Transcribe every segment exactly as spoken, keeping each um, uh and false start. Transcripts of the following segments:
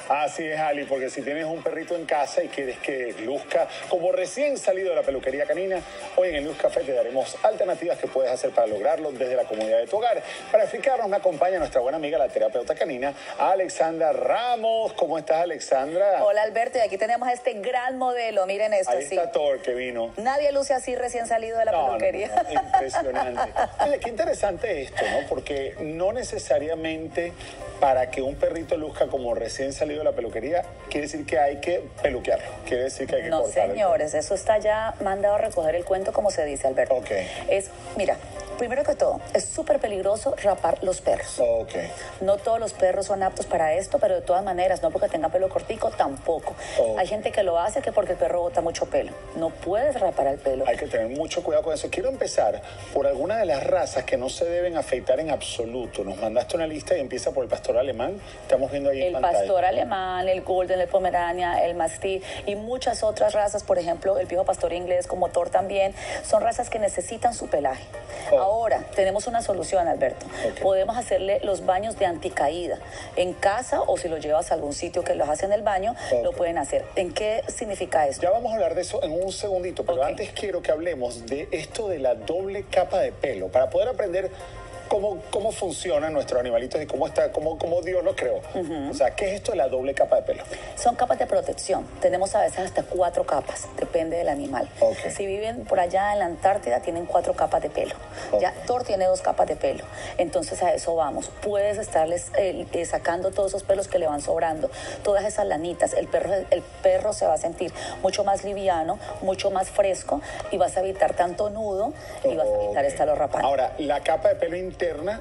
Así es, Ali, porque si tienes un perrito en casa y quieres que luzca como recién salido de la peluquería canina, hoy en el Luz Café te daremos alternativas que puedes hacer para lograrlo desde la comodidad de tu hogar. Para explicarnos, me acompaña nuestra buena amiga, la terapeuta canina, Alexandra Ramos. ¿Cómo estás, Alexandra? Hola, Alberto, y aquí tenemos a este gran modelo. Miren esto, Ahí sí. está Thor, que vino. Nadie luce así recién salido de la No, peluquería. no, no, impresionante. Oye, qué interesante esto, ¿no? Porque no necesariamente para que un perrito luzca como recién salido de la peluquería, quiere decir que hay que peluquearlo. Quiere decir que hay que No, cortarlo. señores, eso está ya mandado a recoger el cuento, como se dice, Alberto. Ok. Es, mira, primero que todo, es súper peligroso rapar los perros. Ok. No todos los perros son aptos para esto, pero de todas maneras, no porque tenga pelo cortico, tampoco. Ok. Hay gente que lo hace que porque el perro bota mucho pelo. No puedes rapar el pelo. Hay que tener mucho cuidado con eso. Quiero empezar por alguna de las razas que no se deben afeitar en absoluto. Nos mandaste una lista y empieza por el pastor alemán. Estamos viendo ahí en El pantalla. pastor alemán, el golden, el pomerania, el mastín y muchas otras razas, por ejemplo, el viejo pastor inglés como Thor también, son razas que necesitan su pelaje. Oh. Ahora, tenemos una solución, Alberto. Okay. Podemos hacerle los baños de anticaída en casa, o si lo llevas a algún sitio que los hace en el baño, Okay. lo pueden hacer. ¿En qué significa esto? Ya vamos a hablar de eso en un segundito, pero Ok. antes quiero que hablemos de esto de la doble capa de pelo, para poder aprender cómo, cómo funcionan nuestros animalitos y cómo, está, cómo, cómo Dios los creó. Uh-huh. O sea, ¿qué es esto de la doble capa de pelo? Son capas de protección. Tenemos a veces hasta cuatro capas, depende del animal. Okay. Si viven por allá en la Antártida, tienen cuatro capas de pelo. Okay. Ya Thor tiene dos capas de pelo. Entonces a eso vamos. Puedes estarles eh, eh, sacando todos esos pelos que le van sobrando, todas esas lanitas. El perro, el perro se va a sentir mucho más liviano, mucho más fresco y vas a evitar tanto nudo y vas a evitar Okay. estarlo rapando. Ahora, la capa de pelo interna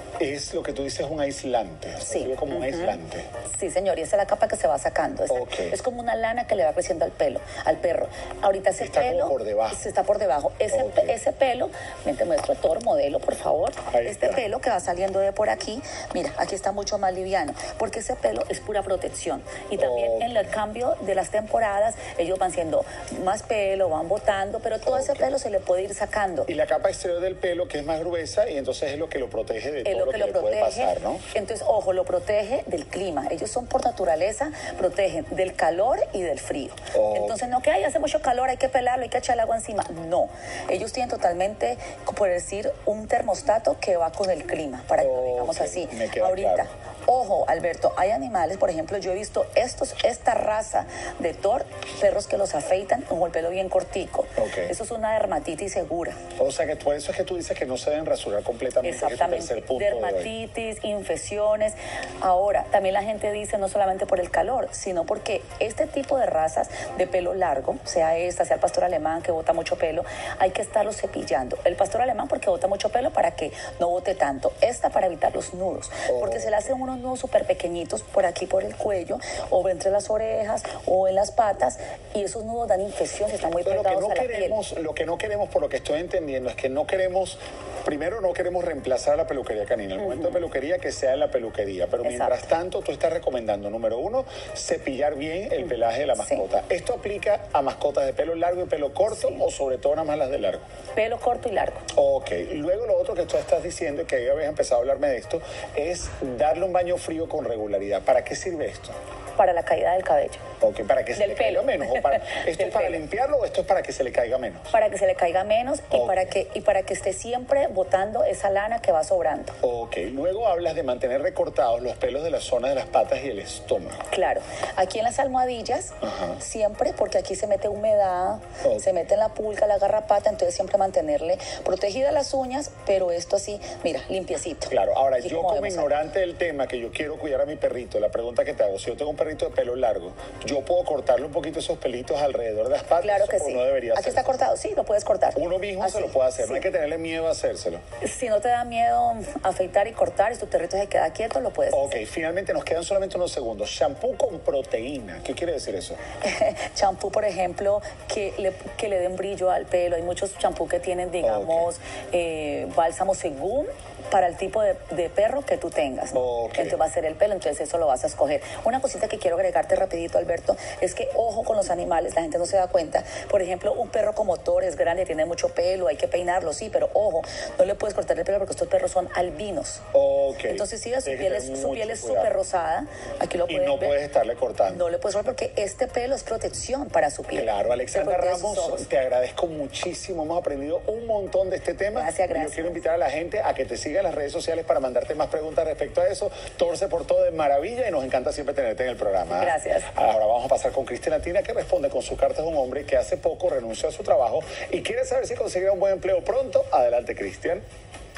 es lo que tú dices un aislante. O sea, Sí. sirve como un Uh-huh. aislante. Sí, señor, y esa es la capa que se va sacando. Es, Okay. es como una lana que le va creciendo al pelo, al perro. Ahorita ese Está como pelo por debajo. se está por debajo. Ese, Okay. ese pelo, ven, te muestro Thor, modelo, por favor. Ahí este está. pelo que va saliendo de por aquí, mira, aquí está mucho más liviano, porque ese pelo es pura protección. Y también Okay. en el cambio de las temporadas, ellos van siendo más pelo, van botando, pero todo ese Okay. pelo se le puede ir sacando. Y la capa exterior del pelo, que es más gruesa, y entonces es lo que lo protege de Es todo lo lo que que, lo le puede protege. pasar, ¿no? Entonces, ojo, lo protege del clima. Ellos son por naturaleza, protegen del calor y del frío. Oh. Entonces, no que hay, hace mucho calor, hay que pelarlo, hay que echar el agua encima. No. Ellos tienen totalmente, por decir, un termostato que va con el clima, para que lo digamos Ok, así. me queda Ahorita. claro. Ojo, Alberto, hay animales, por ejemplo, yo he visto estos, esta raza de Thor, perros que los afeitan con el pelo bien cortico. Ok. Eso es una dermatitis segura. O sea, que por eso es que tú dices que no se deben rasurar completamente. que es tu Exactamente, tercer punto de hoy. dermatitis, infecciones. Ahora, también la gente dice no solamente por el calor, sino porque este tipo de razas de pelo largo, sea esta, sea el pastor alemán que bota mucho pelo, hay que estarlo cepillando. El pastor alemán porque bota mucho pelo para que no bote tanto. Esta para evitar los nudos, Oh. porque se le hacen unos nudos súper pequeñitos por aquí, por el cuello, o entre las orejas, o en las patas, y esos nudos dan infección, están muy Pero lo que pegados no a la piel. queremos, lo que no queremos, por lo que estoy entendiendo, es que no queremos, primero no queremos reemplazar la peluquería canina. El momento de peluquería que sea en la peluquería, pero Exacto. mientras tanto tú estás recomendando, número uno, cepillar bien el pelaje de la Sí. mascota. ¿Esto aplica a mascotas de pelo largo y pelo corto Sí. o sobre todo nada más las de largo? Pelo corto y largo. Ok, luego lo otro que tú estás diciendo, que ya habías empezado a hablarme de esto, es darle un baño frío con regularidad. ¿Para qué sirve esto? Para la caída del cabello. Ok, para que se Del le caiga pelo. menos. ¿O para, ¿Esto Del es para pelo. limpiarlo o esto es para que se le caiga menos? Para que se le caiga menos y, Ok. para que, y para que esté siempre botando esa lana que va sobrando. Ok, luego hablas de mantener recortados los pelos de la zona de las patas y el estómago. Claro, aquí en las almohadillas, Ajá. siempre, porque aquí se mete humedad, Ok. se mete en la pulga, la garrapata, entonces siempre mantenerle protegidas las uñas, pero esto así, mira, limpiecito. Claro, ahora Aquí yo como como vemos acá. ignorante del tema, que yo quiero cuidar a mi perrito, la pregunta que te hago, si yo tengo un perrito de pelo largo, ¿yo puedo cortarle un poquito esos pelitos alrededor de las patas? Claro que o sí. no debería Aquí está hacerlo? cortado, sí, lo puedes cortar. Uno mismo se Así, lo puede hacer, sí. no hay que tenerle miedo a hacérselo. Si no te da miedo afeitar y cortar y tu perrito se queda quieto, lo puedes Ok, finalmente nos quedan solamente unos segundos. Shampoo con proteína, ¿qué quiere decir eso? champú, por ejemplo, que le, que le den brillo al pelo. Hay muchos champú que tienen, digamos, eh, bálsamo según para el tipo de, de perro que tú tengas, ¿no? Okay. Entonces va a ser el pelo, entonces eso lo vas a escoger. Una cosita que quiero agregarte rapidito, Alberto, es que ojo con los animales, la gente no se da cuenta. Por ejemplo, un perro como Thor es grande, tiene mucho pelo, hay que peinarlo, sí, pero ojo, no le puedes cortar el pelo porque estos perros son albinos. Okay. Entonces sí, su Tienes piel que es tener su piel mucho es cuidado. súper rosada, aquí lo Y pueden no ver. puedes estarle cortando. No le puedes cortar porque este pelo es protección para su piel. Claro, Alexandra Te protege sus Ramos, ojos. te agradezco muchísimo. Hemos aprendido un montón de este tema. Gracias, Y gracias. yo quiero invitar a la gente a que te siga en las redes sociales para mandarte más preguntas respecto a eso. Thor se portó de maravilla y nos encanta siempre tenerte en el programa. Gracias. Ahora vamos a pasar con Cristina Tina, que responde con sus cartas de un hombre que hace poco renunció a su trabajo y quiere saber si conseguirá un buen empleo pronto. Adelante, Cristian.